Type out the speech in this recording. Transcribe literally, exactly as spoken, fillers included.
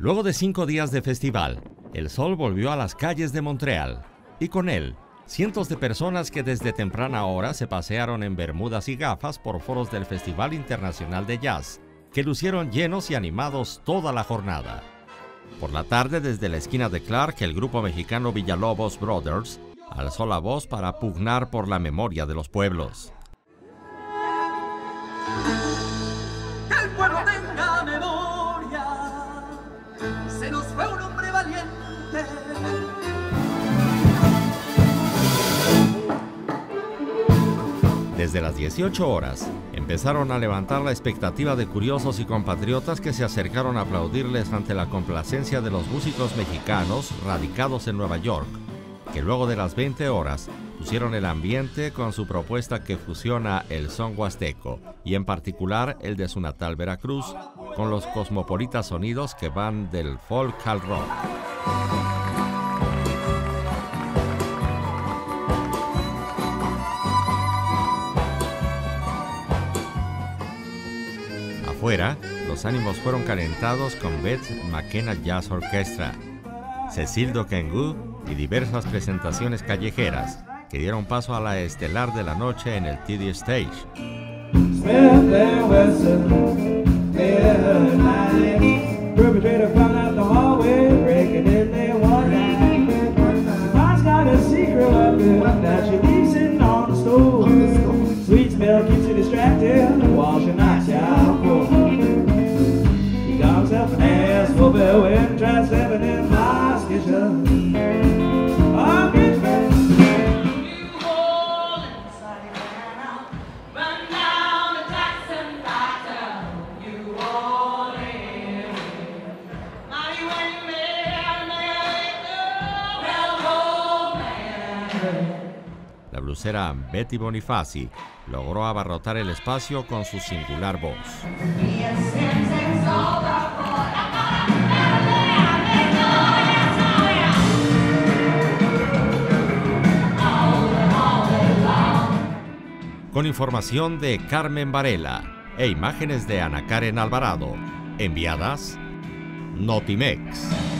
Luego de cinco días de festival, el sol volvió a las calles de Montreal y con él, cientos de personas que desde temprana hora se pasearon en bermudas y gafas por foros del Festival Internacional de Jazz, que lucieron llenos y animados toda la jornada. Por la tarde, desde la esquina de Clark, el grupo mexicano Villalobos Brothers alzó la voz para pugnar por la memoria de los pueblos. Que el pueblo tenga memoria, se nos fue un hombre valiente. Desde las dieciocho horas, empezaron a levantar la expectativa de curiosos y compatriotas que se acercaron a aplaudirles ante la complacencia de los músicos mexicanos radicados en Nueva York, que luego de las veinte horas pusieron el ambiente con su propuesta que fusiona el son huasteco y en particular el de su natal Veracruz con los cosmopolitas sonidos que van del folk al rock. Afuera, los ánimos fueron calentados con Beth McKenna Jazz Orchestra, Cecil Dokengu y diversas presentaciones callejeras que dieron paso a la estelar de la noche en el T D Stage. La blusera Betty Bonifaci logró abarrotar el espacio con su singular voz. Con información de Carmen Varela e imágenes de Ana Karen Alvarado, enviadas Notimex.